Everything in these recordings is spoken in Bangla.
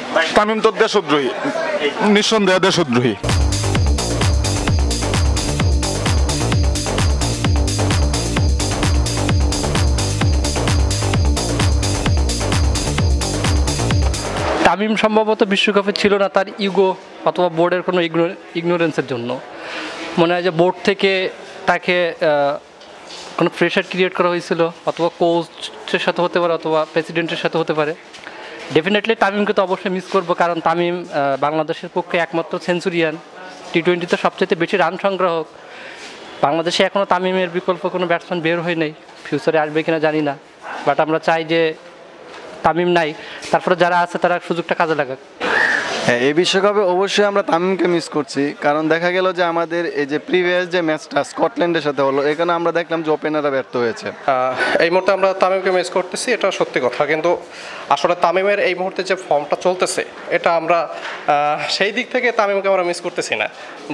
তামিম তো দেশদ্রোহী, নিঃসন্দেহে দেশদ্রোহী। তামিম সম্ভবত বিশ্বকাপে ছিল না তার ইগো অথবা বোর্ডের কোনো ইগনোরেন্সের জন্য। মনে হয় যে বোর্ড থেকে তাকে কোনো প্রেশার ক্রিয়েট করা হয়েছিল, অথবা কোচের সাথে হতে পারে, অথবা প্রেসিডেন্টের সাথে হতে পারে। ডেফিনেটলি তামিমকে তো অবশ্যই মিস করবো, কারণ তামিম বাংলাদেশের পক্ষে একমাত্র সেঞ্চুরিয়ান, টি-20তে সবচেয়ে বেশি রান সংগ্রাহক। বাংলাদেশে এখনও তামিমের বিকল্প কোনো ব্যাটসম্যান বের হয় নাই, ফিউচারে আসবে কিনা জানি না, বাট আমরা চাই যে তামিম নাই, তারপরে যারা আছে তারা সুযোগটা কাজে লাগাক। হ্যাঁ, এই বিশ্বকাপে অবশ্যই আমরা তামিমকে মিস করছি, কারণ দেখা গেল যে আমাদের এই যে প্রিভিয়াস যে ম্যাচটা স্কটল্যান্ডের সাথে হলো, এখানে আমরা দেখলাম যে ওপেনাররা ব্যর্থ হয়েছে। এই মুহূর্তে আমরা তামিমকে মিস করতেছি, এটা সত্যি কথা। কিন্তু আসলে তামিমের এই মুহূর্তে যে ফর্মটা চলতেছে, এটা আমরা সেই দিক থেকে তামিমকে আমরা মিস করতেছি না।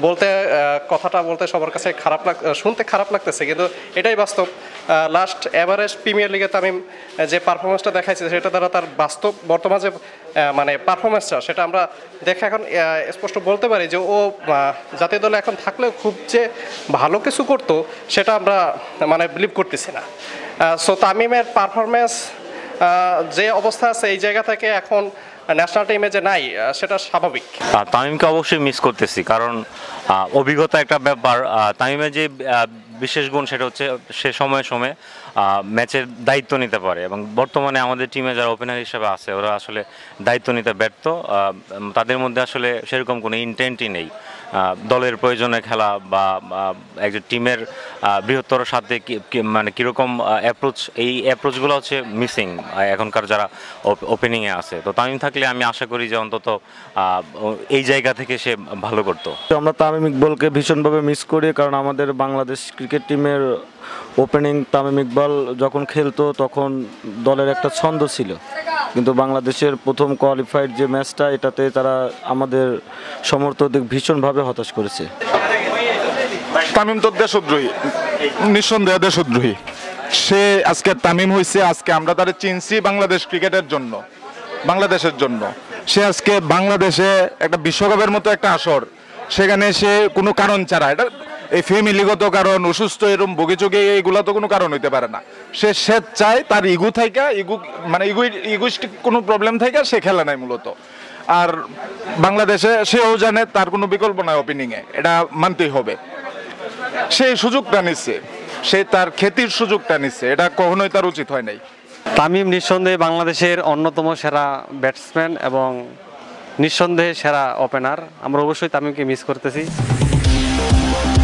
কথাটা বলতে সবার কাছে শুনতে খারাপ লাগতেছে, কিন্তু এটাই বাস্তব। লাস্ট এভারেজ প্রিমিয়ার লিগে তামিম যে পারফরমেন্সটা দেখাইছে, সেটা দ্বারা তার বাস্তব বর্তমান যে মানে পারফরমেন্সটা, সেটা আমরা দেখে এখন স্পষ্ট বলতে পারি যে ও জাতীয় দলে এখন থাকলেও খুব যে ভালো কিছু করতো, সেটা আমরা মানে বিলিভ করতেছি না। সো তামিমের পারফরমেন্স যে অবস্থা আছে, এই জায়গা থেকে এখন ন্যাশনাল টিমে যে নাই, সেটা স্বাভাবিক। তামিমকে অবশ্যই মিস করতেছি, কারণ অভিজ্ঞতা একটা ব্যাপার। তামিমের যে বিশেষ গুণ সেটা হচ্ছে সে সময়ে সময়ে ম্যাচের দায়িত্ব নিতে পারে, এবং বর্তমানে আমাদের টিমে যারা ওপেনার হিসেবে আছে ওরা আসলে দায়িত্ব নিতে ব্যর্থ। তাদের মধ্যে আসলে সেরকম কোনো ইন্টেন্টই নেই দলের প্রয়োজনে খেলা বা একজন টিমের বৃহত্তর সাথে মানে কীরকম অ্যাপ্রোচ, এই অ্যাপ্রোচগুলো হচ্ছে মিসিং এখনকার যারা ওপেনিংয়ে আছে। তো তামিম থাকলে আমি আশা করি যে অন্তত এই জায়গা থেকে সে ভালো করতো। আমরা তামিম ইকবালকে ভীষণভাবে মিস করি, কারণ আমাদের বাংলাদেশ ক্রিকেট টিমের ওপেনিং তামিম ইকবাল যখন খেলতো তখন দলের একটা ছন্দ ছিল, কিন্তু বাংলাদেশের প্রথম কোয়ালিফাইড যে ম্যাচটা, এটাতে তারা আমাদের সমর্থকদের ভীষণভাবে হতাশ করেছে। তামিম তো দেশদ্রোহী, নিঃসন্দেহে দেশদ্রোহী। সে আজকে তামিম হয়েছে, আজকে আমরা তারা চিনছি বাংলাদেশ ক্রিকেটের জন্য, বাংলাদেশের জন্য। সে আজকে বাংলাদেশে একটা বিশ্বকাপের মতো একটা আসর, সেখানে সে কোনো কারণ ছাড়া, এটা এই ফ্যামিলিগত কারণ, অসুস্থ এরকম বগিচুগে, এইগুলা তো কোনো কারণ হইতে পারে না। সে চায় তার ইগু থাইকা, মানে ইগুইস্টিক কোনো প্রবলেম থাইকা সে খেলে নাই মূলত। আর বাংলাদেশে সেও জানে তার কোনো বিকল্প নাই ওপেনিংয়ে, এটা মানতেই হবে। সেই সুযোগটা নিচ্ছে, সে তার খ্যাতির সুযোগটা নিচ্ছে, এটা কখনোই তার উচিত হয় নাই। তামিম নিঃসন্দেহে বাংলাদেশের অন্যতম সেরা ব্যাটসম্যান এবং নিঃসন্দেহে সেরা ওপেনার। আমরা অবশ্যই তামিমকে মিস করতেছি।